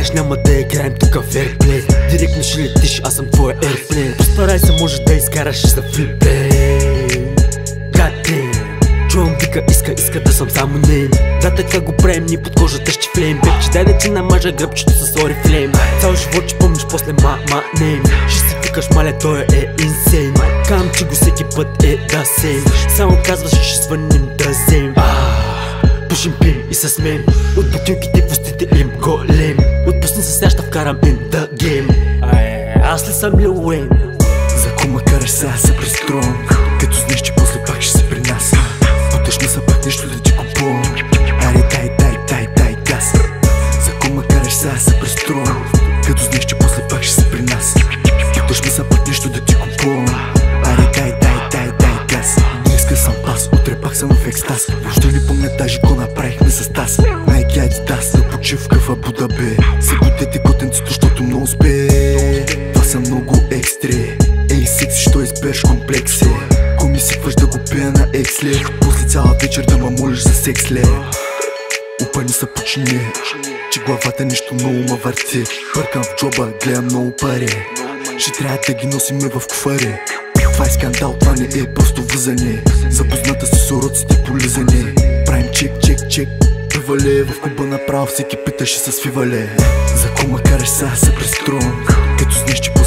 искаш, няма да играем тука ферплей. Директно ще летиш, аз съм твоя ерплей. Постарай се, може да изкараш за флипей. Гати, чувам вика, иска да съм само нейн. Да, така го правим, ни под кожата ще флейм. Бебче, дай да ти намажа гръбчето с орифлейм. Цял живот ще помниш после нейм. Ще си викаш, маля, той инсейн. Кам, че го всеки път да сейм. Само казваш и ще свърнем да зем. Пушим пим и с мен. От бутилките в устите им голем. Отпусни се, сега ще вкарам in the game. Аз ли съм Лил Уейн? За кума караш сега се престрон, като знаеш, че после пак ще си при нас. Путаш ме са пак нещо да ти купувам. Аре дай газ. За кума караш сега се престрон, като знаеш, че после пак ще си при нас. Путаш ме са пак нещо да ти купувам. Аре дай газ. Днеска съм пас, утре пак съм в екстаз. Въобще ли помня даже го направихме с таз. Nike Adidas за почивка в Абу Даби. Събудете котенцето, защото много спе. Това са много екстри. Ей, секси, що избереш комплекси. Ко ми сипваш да го пия на ексле. После цяла вечер да ма молиш за сексле. Упани са почини, че главата нещо много ма върти. Бъркам в джоба, гледам много пари. Ще трябва да ги носиме в куфари. Това е скандал, това не е просто възане. Запозната с уроците полизане. Правим чек. Привале в клуба направо, всеки питаше с фивале. За кума караш сега се престрон, като знаеш, че